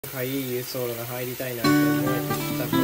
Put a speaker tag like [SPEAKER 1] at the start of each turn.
[SPEAKER 1] かいい輸送路が入りたいなって思えてきたと